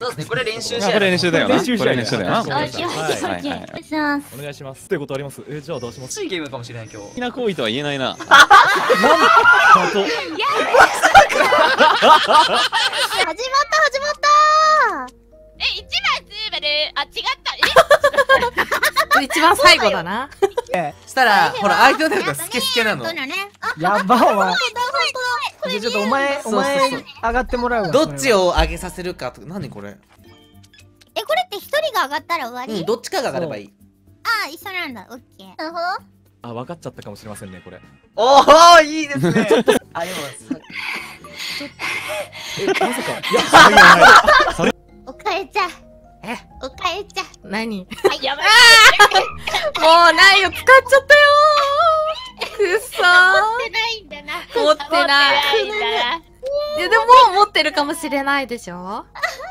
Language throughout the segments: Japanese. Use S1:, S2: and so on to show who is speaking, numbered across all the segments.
S1: そうですね、これ練習試合。
S2: これ練習だよな。
S3: 練習試合
S2: これ練習だよな。
S3: オッケーオッケーオッケー
S2: はいはいはい
S3: お願いします。
S4: お願いします。ってことあります。じゃあどうします。
S1: いいゲームかもしれない今日。
S2: 好きな行為とは言えないな。
S4: なんと。
S3: 始まった
S5: 一番スーバル、あ、違った。
S6: 一番最後だな。
S7: したらほら相手の手がスケスケなの。
S3: やばお前。
S6: こ
S3: じゃあちょっとお前
S7: そうそうそう
S3: 上がってもらうわ。
S7: どっちを上げさせるかとか。何これ。
S8: これって一人が上がったら終わり？
S7: どっちかが上がればいい。
S8: あ、一緒なんだ。オッケー。なるほど。
S4: あ、分かっちゃったかもしれませんねこれ。
S1: おお、いいですね。あ、でも
S4: まさか。いや、それがない。
S8: おかえちゃん。おかえちゃん。
S6: 何？
S5: はい、やばい。
S6: もうないよ、使っちゃったよー。くっそー。
S5: 持ってないんだな。
S6: 持ってない
S5: 持ってないんだな。
S6: いやでも持ってるかもしれないでしょ。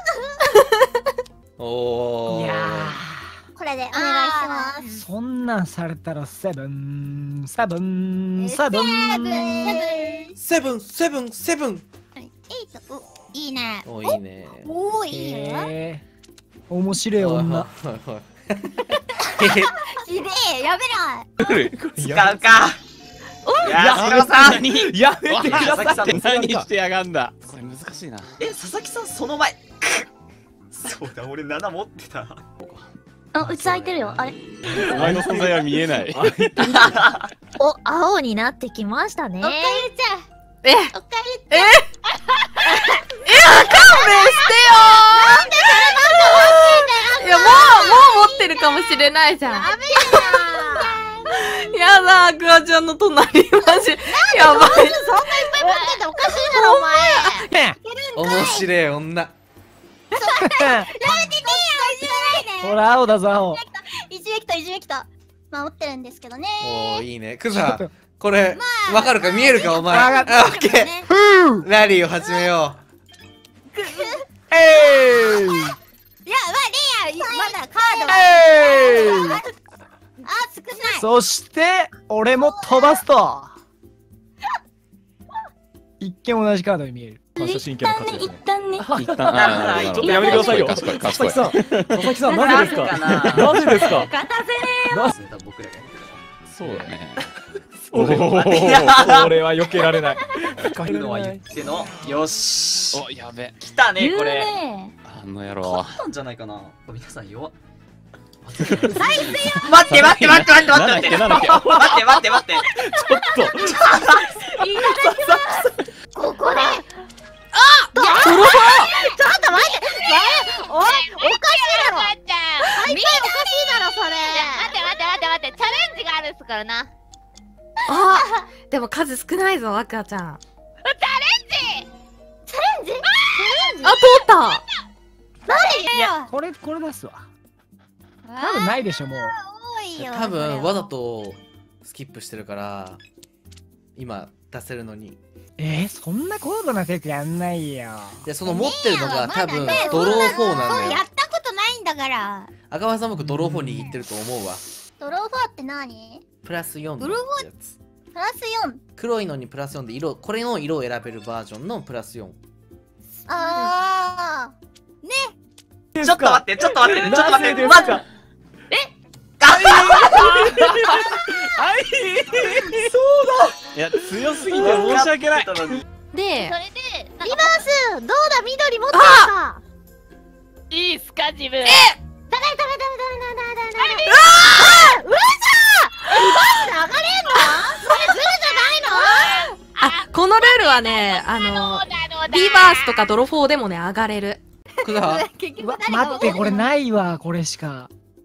S7: おお。
S3: いや
S8: これでお願いします。
S3: そんなんされたらセブン。
S7: セブンセブン。
S8: いいね。
S7: お、いいね。
S8: おー、いいよ。
S3: 面白い女。
S8: ひでえ、やめろ。
S1: 使うか。やろさん。
S4: やめてください。
S2: 何してやがんだ。これ難しいな。
S1: 佐々木さんその前。そうだ、俺7持ってた。
S9: あ、うち空いてるよ。あれ。
S2: お前の存在は見えない。
S9: お、青になってきましたね。
S8: おかえちゃん。
S6: え、
S8: おかえちゃん。
S6: 勘弁してよー。いやもう持ってるかもしれないじゃん。
S8: やめ
S6: やだ、アクアちゃんの隣マジやばい。
S8: そんないっぱい持ってたらおかしいだろ、お前。
S7: 面白い女。
S3: ほら青だぞ青。
S8: いじめきた、いじめきた。守ってるんですけどね。
S7: おお、いいね。クザこれわかるか見えるかお前。
S3: わか
S7: あ、オッケー。ラリーを始めよ
S3: えい。
S8: いや、レイヤー、まだカード。あ、少ない。
S3: そして俺も飛ばすと。一見同じカードに見える。
S4: 反射神経の勝ちですね。
S9: 一旦ね。
S2: 一旦、
S4: ちょっとやめてくださいよ。
S2: 賢い
S4: 佐
S2: 賢い賢い。
S4: 々木さんなぜですか。なぜですか。
S1: 僕らがやってる。
S2: そうだね。
S4: これは避けられない。
S1: 来るのは言っての。よし。
S2: お、やべ。
S1: 来たね、
S9: 言う
S1: これ。
S9: ね。
S2: あの野郎。
S1: 勝ったんじゃないかな。皆さん弱っ。待って待って待って待って待って待って
S2: なんだっけ。
S1: 待って待って待って。
S8: ここで。
S6: ドロフォー。
S8: ちょっと待って。おい、おかしいだろ。
S5: お母ちゃん。
S8: 毎回おかしいだろ、それ。
S5: 待って。チャレンジがあるっすからな。
S6: あ、でも数少ないぞ、アクアちゃん。
S5: チャレンジ。
S6: あ、通った。
S8: いや、
S3: これ出すわ。多分ないでしょもう。
S8: 多いよ。
S7: う。多分わざとスキップしてるから今出せるのに。
S3: そんな高度なテクやんないよ。
S7: でその持ってるのが多分
S8: まだね
S7: ドロー4なんだよ。
S8: やったことないんだから。
S7: 赤羽さん僕ドロー4握ってると思うわ。
S8: ドロー4って何？
S7: プラス4の
S8: ドロー
S7: やつ。
S8: プラス4。
S7: 黒いのにプラス4で色、これの色を選べるバージョンのプラス4。
S8: あー。
S1: ちょっと待って、ちょっと待って、ちょっと待って、
S4: ですか。
S2: いや、強すぎて申し訳ない。
S6: で、
S5: それで、
S8: リバース、どうだ、緑持ってるか。
S5: いいっすか、自分。
S8: ダメ。上がれんの？それずるじ
S6: あ、このルールはね、リバースとかドロフォーでもね、上がれる。
S7: クザ
S8: ゃないの？結局誰が
S3: 待ってこれないわこれしか。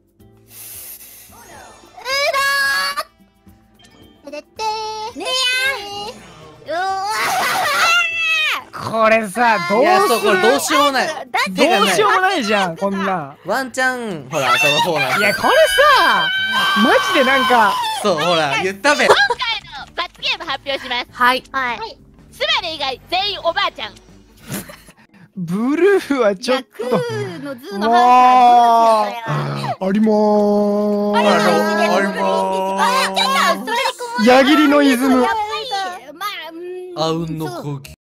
S8: ねえや
S3: これさどう
S7: いや、そう、
S3: する。
S7: これどうしようもない。手がない
S3: どうしようもないじゃんこんなん。
S7: ワンチャン、ほら、ドロー4なんだ。
S3: いやこれさマジでなんか
S7: そう、ほら、言ったべ。
S5: 今回の罰ゲーム発表します。
S6: はい。
S8: はい。
S5: スバル以外全員おばあちゃん。
S3: ブルーはちょっと
S8: の図の
S3: わ
S8: 話
S3: ありもー
S7: ありも
S8: あ、ちょっとそれ
S3: 矢切のイズム。
S8: やっぱりまあ、
S7: あうんの呼吸。